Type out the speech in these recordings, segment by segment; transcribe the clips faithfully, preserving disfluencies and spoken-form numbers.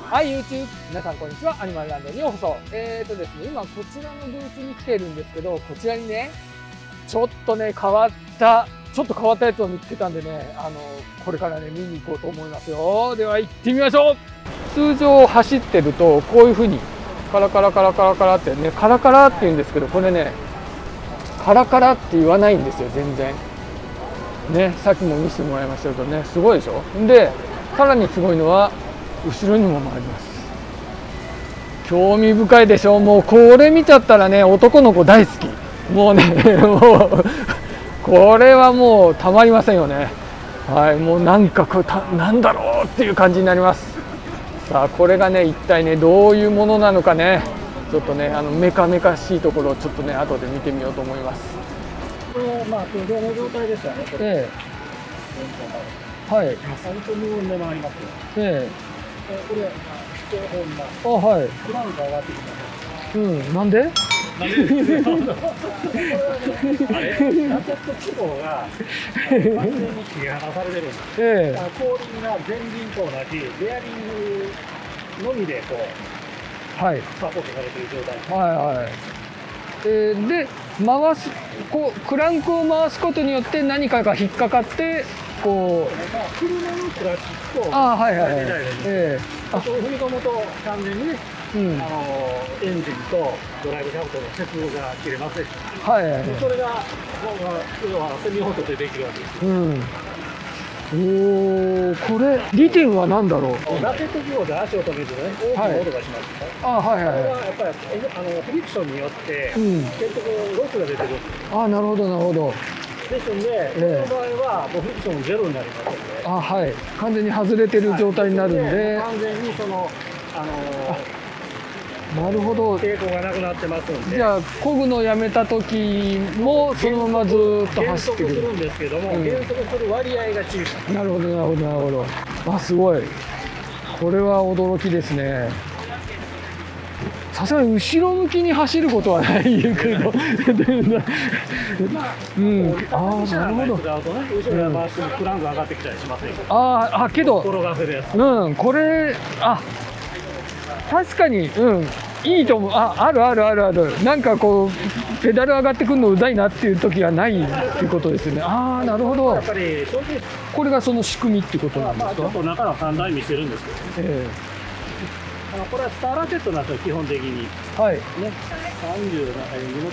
はい、YouTube 皆さんこんにちは。アニマルランドにようこそ。えーとですね、今こちらのブースに来てるんですけど、こちらにね、ちょっとね、変わった、ちょっと変わったやつを見つけたんでね、あの、これからね、見に行こうと思いますよ。では行ってみましょう。通常走ってると、こういう風に、カラカラカラカラカラってね、カラカラって言うんですけど、これね、カラカラって言わないんですよ、全然。ね、さっきも見せてもらいましたけどね、すごいでしょ。で、さらにすごいのは、後ろにも回ります。興味深いでしょ。もうこれ見ちゃったらね、男の子大好き。もうね、もうこれはもうたまりませんよね。はい、もうなんかこれたなんだろうっていう感じになります。さあ、これがね、一体ね、どういうものなのかね、ちょっとね、あのメカメカしいところをちょっとね、後で見てみようと思います。 これはまあ通常の状態でしたね。 ええ、はい。 サイト無音でもありますよ。 ええこれ情報になる。 え、あ、はい。 クラウンが上がってきた。 うん、なんで？ なんでですか？あれ、ラケット機構が完全に切り離されてるんです。 ええ、 後輪が前輪と同じベアリングのみでこうはい。 サポートされている状態。 はいはい。えー、で回すこうクランクを回すことによって何かが引っかかってこう、 まあ車のクラッチとあ、はいはいはい。 ええー、あと踏み込むと完全にね、 え、うん、 あのエンジンとドライブシャフトの接続が切れますでしょ。 はいはいはい。 それが、まあ、要はセミオートでできるわけです。 うん。おお、これ利点は何だろう。 ラケット機構で足を止めるとね、大きな音がしますね。 あ、はいはいはこれはやっぱりあのフリクションによって、 い。うん。 結局ロスが出てくる。 あ、なるほどなるほど。 ですんで、 ええ、 この場合はもうフリクションゼロになりますので、 あ、はい。完全に外れてる状態になるんで。 はい、完全にそのあのなるほど。 抵抗がなくなってますんで。 じゃあ漕ぐのをやめた時もそのままずーっと走ってくる。 減速するんですけども、うん、減速する割合が小さい。 なるほどなるほどなるほど。あ、すごい。これは驚きですね。さすがに後ろ向きに走ることはないけど、うん、ああ、なるほど。 後ろに回してもクランク上がってきたりしませんか。 ああ、あ、けど、 転がせるやつ。 うん、これ、あ、確かに、うん、いいと思う。あ、あるあるあるある。なんかこうペダル上がってくるのうざいなっていう時はないっていうことですよね。ああ、なるほど。 やっぱりこれがその仕組みってことなんですか。 まあちょっと中の三台見せるんですけど、ね。えーあのこれはスターラケットなんですよ、基本的に。 はい。 ね、さんじゅうななに乗って、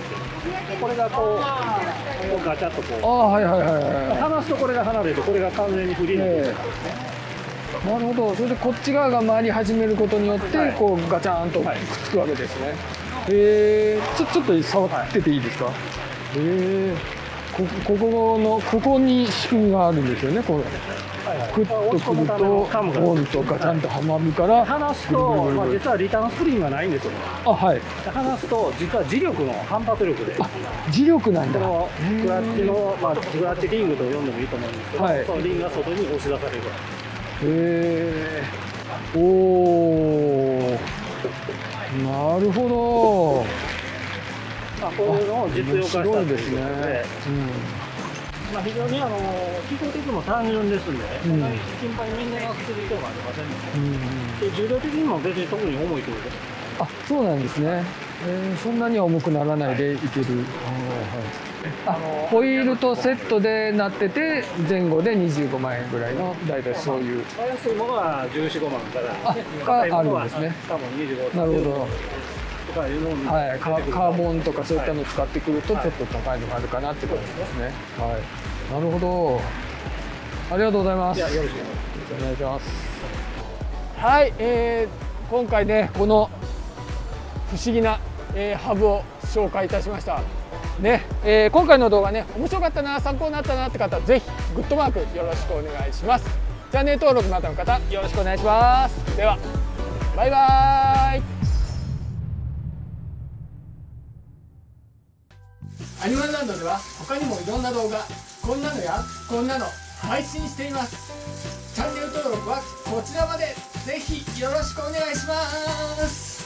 これがこう、ガチャッとこう。 ああ、はいはいはいはい。 離すとこれが離れて、これが完全にフリーになってるんですね。 なるほど。それでこっち側が回り始めることによって、はい、こうガチャンとくっつくわけですね。へえ、ちょちょっと触ってていいですか。はい、へえ。こここのここに仕組みがあるんですよね。こう。クッとくるとオンとガチャンとはまるから、 離すと、まあ、実はリターンスプリングがないんですよ。 あ、はい。 離すと実は磁力の反発力で、 磁力なんだ。 このクラッチの、まあ、クラッチリングと呼んでもいいと思うんですけど、はい、そのリングが外に押し出される。へえ。おお、なるほど。 まあ、こういうのを実用化したということで、まあ非常にあの機構的にも単純ですんで、ね、うん、頻繁にメンテナンスする必要がありませんので、うん、で重量的にも別に特に重いということ。 あ、そうなんですね。えー、そんなには重くならないでいける。あ、はい、あ、ホイールとセットでなってて前後でにじゅうごまんえんぐらいのだいたいそういう。 安いものはじゅうよん、ごまんから、ね、 あがあるんですね。 多分にじゅうご。 なるほど。はい、カーボンとかそういったのを使ってくるとちょっと高いのがあるかなって感じですね。はい、なるほど。ありがとうございます。 よろしくお願いします。はい、えー、今回ねこの不思議な、えー、ハブを紹介いたしました。ね、えー、今回の動画ね面白かったな、参考になったなって方ぜひグッドマークよろしくお願いします。チャンネル登録またの方よろしくお願いします。ではバイバーイ。アニマルランドでは他にもいろんな動画、こんなのやこんなの配信しています。チャンネル登録はこちらまでぜひよろしくお願いします。